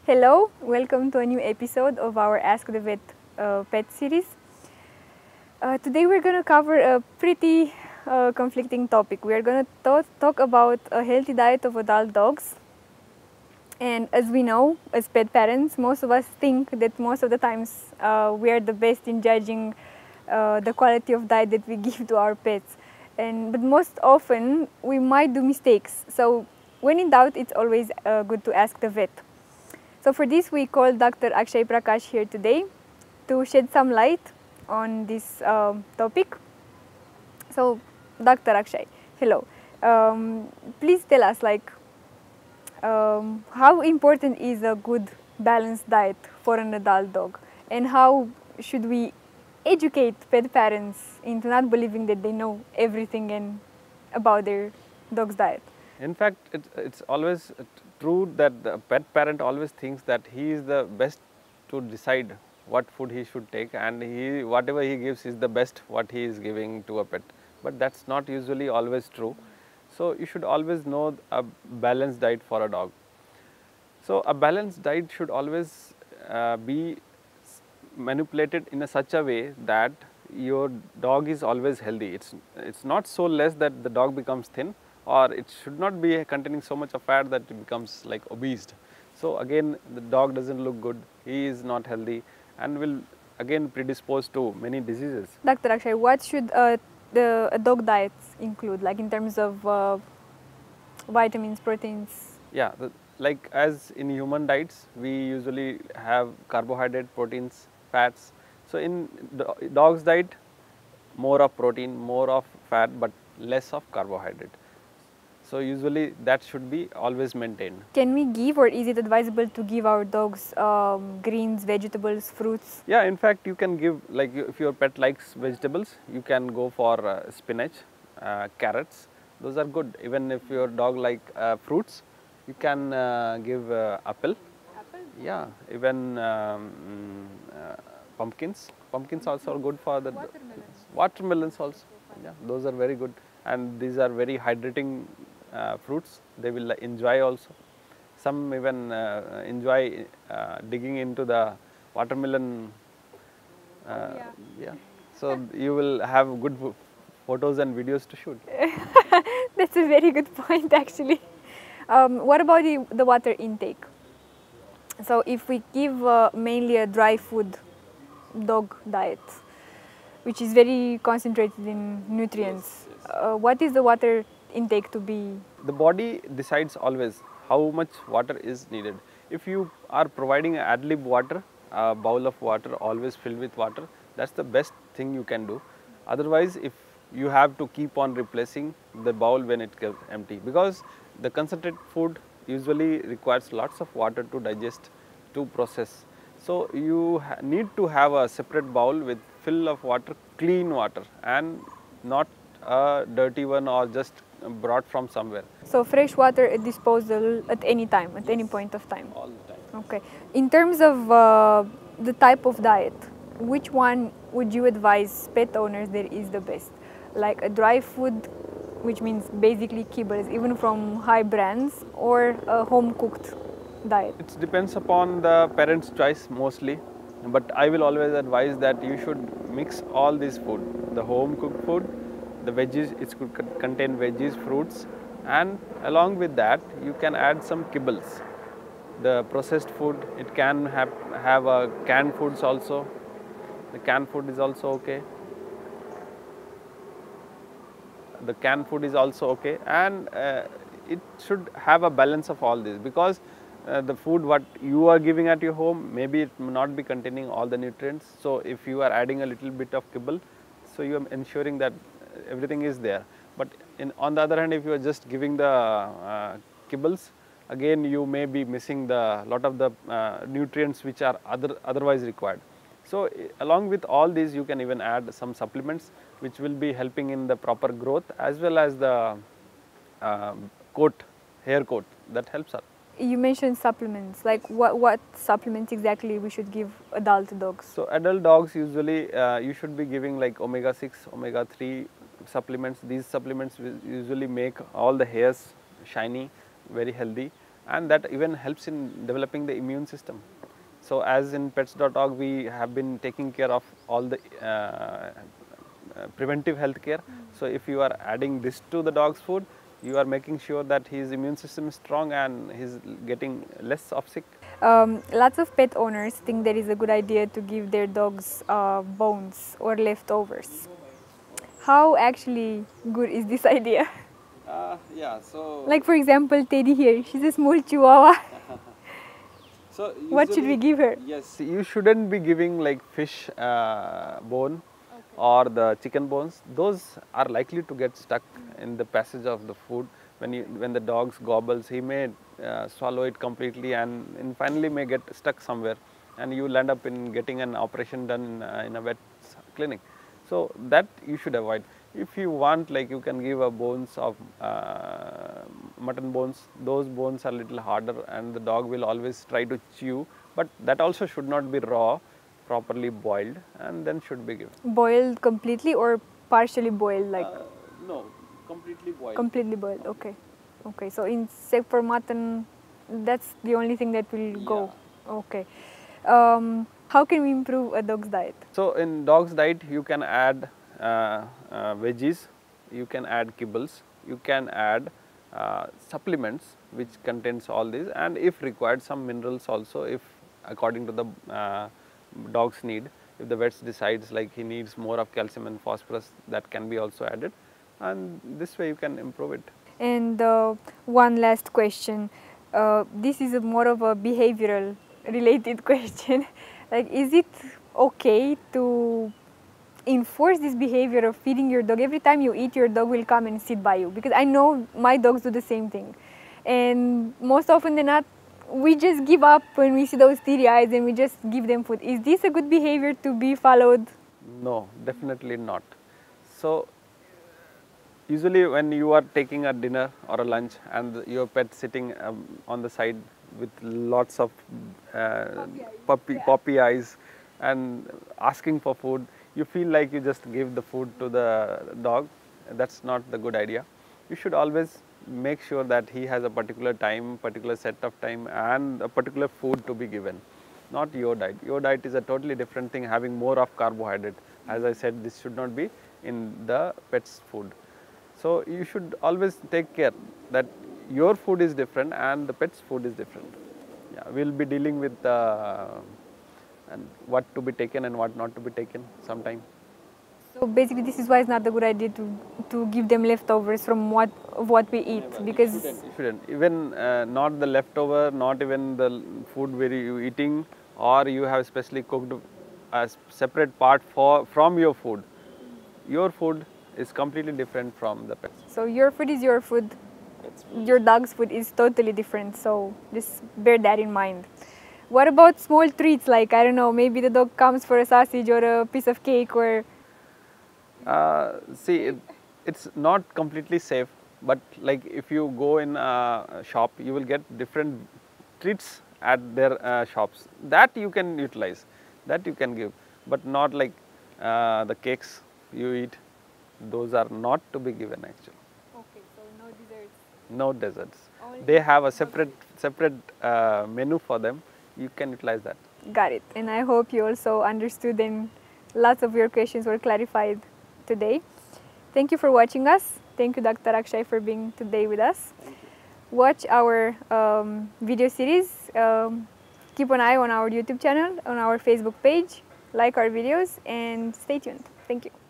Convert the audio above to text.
Hello, welcome to a new episode of our Ask the Vet pet series. Today we're going to cover a pretty conflicting topic. We are going to talk about a healthy diet of adult dogs. And as we know, as pet parents, most of us think that most of the times we are the best in judging the quality of diet that we give to our pets. But most often we might do mistakes. So when in doubt, it's always good to ask the vet. So for this, we called Dr. Akshay Prakash here today to shed some light on this topic. So, Dr. Akshay, hello. Please tell us, how important is a good balanced diet for an adult dog, and how should we educate pet parents into not believing that they know everything and about their dog's diet? In fact, it's always true that the pet parent always thinks that he is the best to decide what food he should take, and whatever he gives is the best what he is giving to a pet. But that's not usually always true. So you should always know a balanced diet for a dog. So a balanced diet should always be manipulated in such a way that your dog is always healthy. It's not so less that the dog becomes thin, or it should not be containing so much of fat that it becomes like obese. So again, the dog doesn't look good, he is not healthy, and will again predispose to many diseases. Dr. Akshay, what should the dog diets include, like in terms of vitamins, proteins? Yeah, like as in human diets, we usually have carbohydrate, proteins, fats. So in dog's diet, more of protein, more of fat, but less of carbohydrate. So usually that should be always maintained. Can we give, or is it advisable to give our dogs greens, vegetables, fruits? Yeah, in fact you can give, like if your pet likes vegetables, you can go for spinach, carrots, those are good. Even if your dog like fruits, you can give apple. Apple? Yeah, even pumpkins also are good for the watermelons also. Yeah, those are very good, and these are very hydrating fruits. They will enjoy also. Some even enjoy digging into the watermelon. Yeah. So you will have good photos and videos to shoot. That's a very good point, actually. What about the water intake? So if we give mainly a dry food dog diet, which is very concentrated in nutrients, what is the water intake to be? The body decides always how much water is needed. If you are providing ad lib water, a bowl of water always filled with water, that's the best thing you can do. Otherwise, if you have to keep on replacing the bowl when it gets empty, because the concentrated food usually requires lots of water to digest, to process. So you need to have a separate bowl with fill of water, clean water, and not a dirty one or just brought from somewhere. So fresh water at disposal at any time, at any point of time? All the time. Okay. In terms of the type of diet, which one would you advise pet owners that is the best? Like a dry food, which means basically kibbles, even from high brands, or a home cooked diet? It depends upon the parent's choice mostly, but I will always advise that you should mix all this food, the home cooked food, the veggies, it could contain veggies, fruits, and along with that you can add some kibbles. The processed food, it can have a canned foods also. The canned food is also okay. The canned food is also okay, and it should have a balance of all this, because the food what you are giving at your home, maybe it may not be containing all the nutrients. So if you are adding a little bit of kibble, so you are ensuring that everything is there. But on the other hand, if you are just giving the kibbles, again you may be missing the lot of the nutrients which are otherwise required. So along with all these, you can even add some supplements which will be helping in the proper growth, as well as the hair coat that helps us. You mentioned supplements, like what supplements exactly we should give adult dogs? So adult dogs usually you should be giving like omega-6, omega-3 supplements. These supplements will usually make all the hairs shiny, very healthy, and that even helps in developing the immune system. So as in Petzz.Org, we have been taking care of all the preventive health care. So if you are adding this to the dog's food, you are making sure that his immune system is strong and he's getting less of sick. Lots of pet owners think that it's a good idea to give their dogs bones or leftovers. How actually good is this idea? Yeah, so Like for example, Teddy here, she's a small chihuahua. so What should we give her? Yes, you shouldn't be giving like fish bone or the chicken bones. Those are likely to get stuck in the passage of the food. When the dog gobbles, he may swallow it completely and finally may get stuck somewhere, and you will end up in getting an operation done in a vet clinic. So that you should avoid. If you want, like, you can give a bones of mutton bones. Those bones are little harder and the dog will always try to chew, but that also should not be raw, properly boiled, and then should be given. Boiled completely or partially boiled, like? No, completely boiled. Completely boiled, okay. Okay, so except for mutton, that's the only thing that will go. Okay. How can we improve a dog's diet? So in dog's diet, you can add veggies, you can add kibbles, you can add supplements which contains all these, and if required, some minerals also, if according to the dog's need. If the vet decides like he needs more of calcium and phosphorus, that can be also added, and this way you can improve it. And one last question. This is more of a behavioral related question. Like, is it okay to enforce this behavior of feeding your dog? Every time you eat, your dog will come and sit by you, because I know my dogs do the same thing, and most often than not, we just give up when we see those teary eyes and we just give them food. Is this a good behavior to be followed? No, definitely not. So usually when you are taking a dinner or a lunch and your pet sitting on the side with lots of puppy eyes and asking for food, you feel like you just give the food to the dog. That's not the good idea. You should always make sure that he has a particular time, particular set of time and a particular food to be given, not your diet. Your diet is a totally different thing, having more of carbohydrate. As I said, this should not be in the pet's food. So you should always take care that your food is different and the pet's food is different. Yeah, we'll be dealing with and what to be taken and what not to be taken sometime. So basically, this is why it's not a good idea to give them leftovers from what we eat, because You shouldn't. Even not the leftover, not even the food where you eating, or you have specially cooked a separate part from your food. Your food is completely different from the pet's. so your food is your food, your dog's food is totally different, so just bear that in mind. What about small treats, like, I don't know, maybe the dog comes for a sausage or a piece of cake, or See, it's not completely safe, but like if you go in a shop, you will get different treats at their shops. That you can utilize, that you can give, but not like the cakes you eat. Those are not to be given actually. okay, so no desserts. No desserts. They have a separate menu for them. You can utilize that. Got it. And I hope you also understood and lots of your questions were clarified today. Thank you for watching us. Thank you, Dr. Akshay, for being today with us. Watch our video series. Keep an eye on our YouTube channel, on our Facebook page, like our videos, and stay tuned. Thank you.